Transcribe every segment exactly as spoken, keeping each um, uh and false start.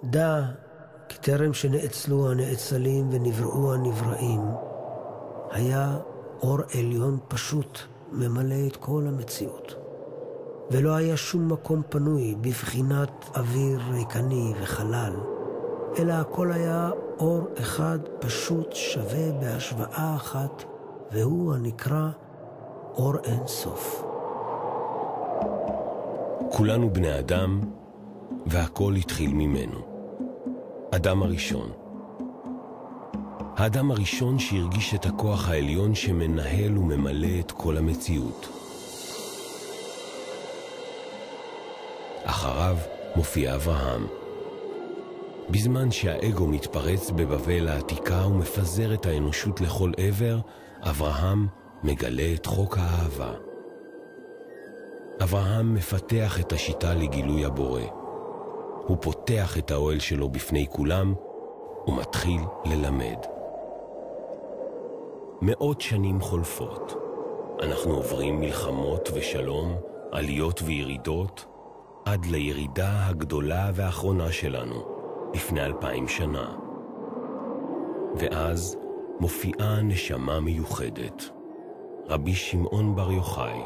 דע כי טרם שנאצלו הנאצלים ונבראו הנבראים, היה אור עליון פשוט ממלא את כל המציאות. ולא היה שום מקום פנוי בבחינת אוויר ריקני וחלל, אלא הכל היה אור אחד פשוט שווה בהשוואה אחת, והוא הנקרא אור אין סוף. כולנו בני אדם, והכל התחיל ממנו. אדם הראשון. האדם הראשון שהרגיש את הכוח העליון שמנהל וממלא את כל המציאות. אחריו מופיע אברהם. בזמן שהאגו מתפרץ בבבל העתיקה ומפזר את האנושות לכל עבר, אברהם מגלה את חוק האהבה. אברהם מפתח את השיטה לגילוי הבורא. הוא פותח את האוהל שלו בפני כולם ומתחיל ללמד. מאות שנים חולפות. אנחנו עוברים מלחמות ושלום, עליות וירידות, עד לירידה הגדולה והאחרונה שלנו, לפני אלפיים שנה. ואז מופיעה נשמה מיוחדת, רבי שמעון בר יוחאי.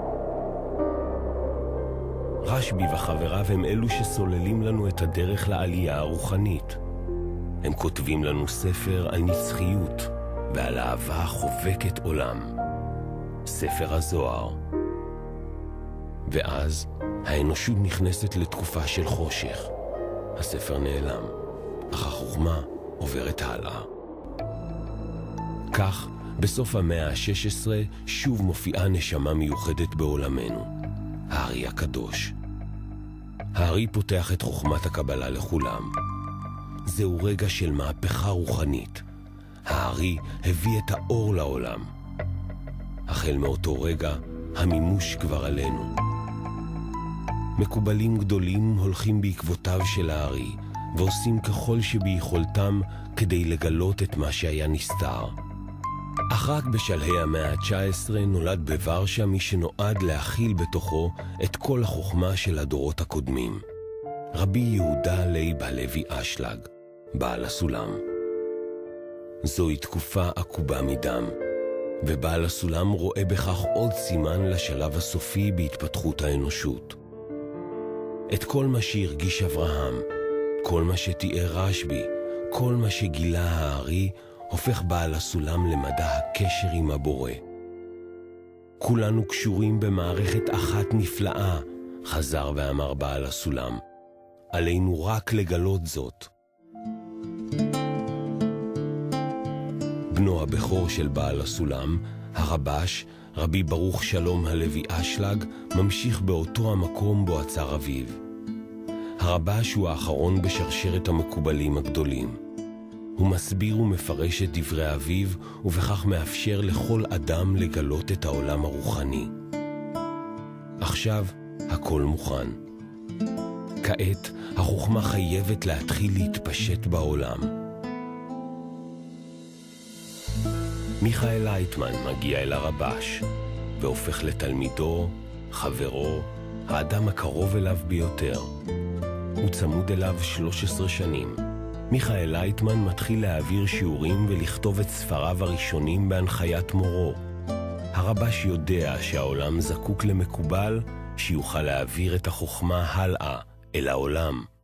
רשב"י וחבריו הם אלו שסוללים לנו את הדרך לעלייה הרוחנית. הם כותבים לנו ספר על נצחיות ועל אהבה חובקת עולם. ספר הזוהר. ואז האנושות נכנסת לתקופה של חושך. הספר נעלם, אך החוכמה עוברת הלאה. כך, בסוף המאה ה-שש עשרה שוב מופיעה נשמה מיוחדת בעולמנו, הארי הקדוש. הארי פותח את חוכמת הקבלה לכולם. זהו רגע של מהפכה רוחנית. הארי הביא את האור לעולם. החל מאותו רגע, המימוש כבר עלינו. מקובלים גדולים הולכים בעקבותיו של הארי, ועושים ככל שביכולתם כדי לגלות את מה שהיה נסתר. אך רק בשלהי המאה ה-תשע עשרה נולד בוורשה מי שנועד להכיל בתוכו את כל החוכמה של הדורות הקודמים. רבי יהודה לייב הלוי אשלג, בעל הסולם. זוהי תקופה עקובה מדם, ובעל הסולם רואה בכך עוד סימן לשלב הסופי בהתפתחות האנושות. את כל מה שהרגיש אברהם, כל מה שתיאר רשב"י, כל מה שגילה הארי, הופך בעל הסולם למדע הקשר עם הבורא. כולנו קשורים במערכת אחת נפלאה, חזר ואמר בעל הסולם. עלינו רק לגלות זאת. בנו הבכור של בעל הסולם, הרבש, רבי ברוך שלום הלוי אשלג, ממשיך באותו המקום בו עצר אביו. הרבש הוא האחרון בשרשרת המקובלים הגדולים. הוא מסביר ומפרש את דברי אביו, ובכך מאפשר לכל אדם לגלות את העולם הרוחני. עכשיו הכל מוכן. כעת החוכמה חייבת להתחיל להתפשט בעולם. מיכאל לייטמן מגיע אל הרבש, והופך לתלמידו, חברו, האדם הקרוב אליו ביותר. הוא צמוד אליו שלוש עשרה שנים. מיכאל לייטמן מתחיל להעביר שיעורים ולכתוב את ספריו הראשונים בהנחיית מורו. הרבש יודע שהעולם זקוק למקובל שיוכל להעביר את החוכמה הלאה אל העולם.